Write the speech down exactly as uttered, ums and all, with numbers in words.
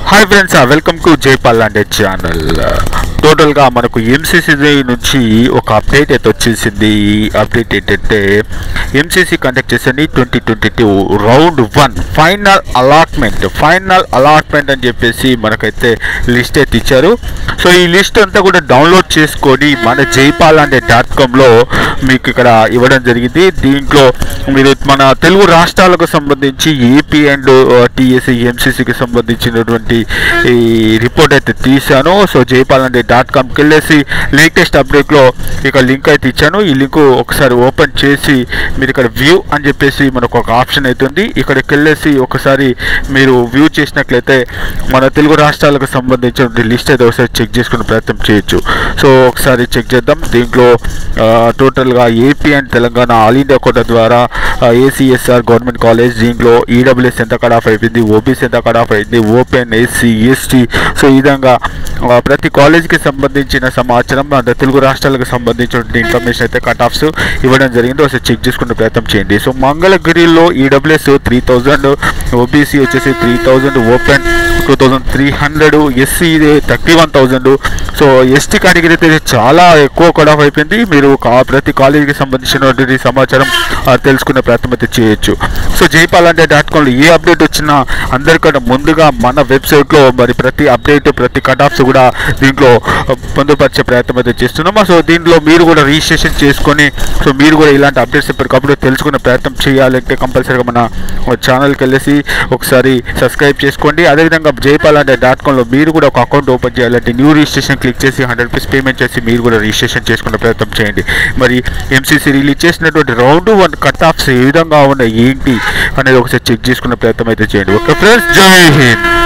Hi friends, welcome to Jaipal and channel. టోటల్గా మనకు MCC నుంచి ఒక అప్డేట్ అయితే వచ్చేసింది. ఈ అప్డేట్ ఏంటంటే ఎంసీసీ కండక్ట్ చేసింది twenty twenty two round one final allotment final allotment అని చెప్పేసి మనకైతే లిస్ట్ అయితే ఇచ్చారు. సో ఈ లిస్ట్ అంతా కూడా డౌన్లోడ్ చేసుకొని మన జైపాల్ అండ్ డాట్ కామ్లో మీకు ఇక్కడ ఇవ్వడం జరిగింది. దీంట్లో మీరు మన తెలుగు రాష్ట్రాలకు సంబంధించి ఏపీ అండ్ టీఎస్సీ ఎంసీసీకి సంబంధించినటువంటి ఈ రిపోర్ట్ అయితే తీశాను. సో జైపాల్ అండ్ డాట్ కామ్కి వెళ్ళేసి లేటెస్ట్ అప్డేట్లో ఇక లింక్ అయితే ఇచ్చాను. ఈ లింక్ ఒకసారి ఓపెన్ చేసి మీరు ఇక్కడ వ్యూ అని చెప్పేసి మనకు ఒక ఆప్షన్ అవుతుంది. ఇక్కడికి వెళ్ళేసి ఒకసారి మీరు వ్యూ చేసినట్లయితే మన తెలుగు రాష్ట్రాలకు సంబంధించిన లిస్ట్ అయితే ఒకసారి చెక్ చేసుకునే ప్రయత్నం చేయొచ్చు. సో ఒకసారి చెక్ చేద్దాం. దీంట్లో టోటల్గా AP and Telangana all India quota ACSR ఏసీఎస్ఆర్ గవర్నమెంట్ కాలేజ్, దీంట్లో ఈడబ్ల్యూఎస్ ఎంత కట్ ఆఫ్ అయిపోయింది, ఓబీసీ ఎంత కట్ ఆఫ్ అయింది, ఓపెన్, ఎస్సీ, ఎస్టీ, సో ఈ విధంగా ప్రతి కాలేజీకి సంబంధించిన సమాచారం అంటే తెలుగు రాష్ట్రాలకు సంబంధించిన ఇన్ఫర్మేషన్ అయితే కట్ ఆఫ్స్ ఇవ్వడం జరిగింది. ఒకసారి చెక్ చేసుకునే ప్రయత్నం చేయండి. సో మంగళగిరిలో ఈడబ్ల్యూఎస్ త్రీ థౌజండ్, ఓబీసీ వచ్చేసి three thousand, open two thousand three hundred, SC thirty one thousand. So ST category అయితే చాలా ఎక్కువ కట్ ఆఫ్ అయిపోయింది. మీరు ప్రతి కాలేజీకి సంబంధించినటువంటి సమాచారం తెలుసుకునే ప్రయత్నం అయితే చేయొచ్చు. సో జైపాల్ అంటే డాట్ కామ్లో ఏ అప్డేట్ వచ్చినా అందరికన్నా ముందుగా మన వెబ్సైట్లో మరి ప్రతి అప్డేట్ ప్రతి కట్ ఆఫ్స్ కూడా దీంట్లో పొందుపరిచే ప్రయత్నం అయితే చేస్తున్నాము. సో దీంట్లో మీరు కూడా రిజిస్ట్రేషన్ చేసుకొని సో మీరు కూడా ఇలాంటి అప్డేట్స్ ఎప్పటికప్పుడు తెలుసుకునే ప్రయత్నం చేయాలంటే కంపల్సరీగా మన ఛానల్కి వెళ్ళేసి ఒకసారి సబ్స్క్రైబ్ చేసుకోండి. అదేవిధంగా జైపాల్ అంటే డాట్ కామ్లో మీరు కూడా ఒక అకౌంట్ ఓపెన్ చేయాలంటే న్యూ రిజిస్ట్రేషన్ క్లిక్ చేసి హండ్రెడ్ రూపీస్ పేమెంట్ చేసి మీరు కూడా రిజిస్ట్రేషన్ చేసుకునే ప్రయత్నం చేయండి. మరి ఎంసీసీ రిలీజ్ చేసినటువంటి రౌండ్ వన్ కట్ ఆఫ్స్ ఏ విధంగా ఉన్నాయి ఏంటి అనేది ఒకసారి చెక్ చేసుకునే ప్రయత్నం అయితే చేయండి. ఓకే ఫ్రెండ్స్, జై హింద్.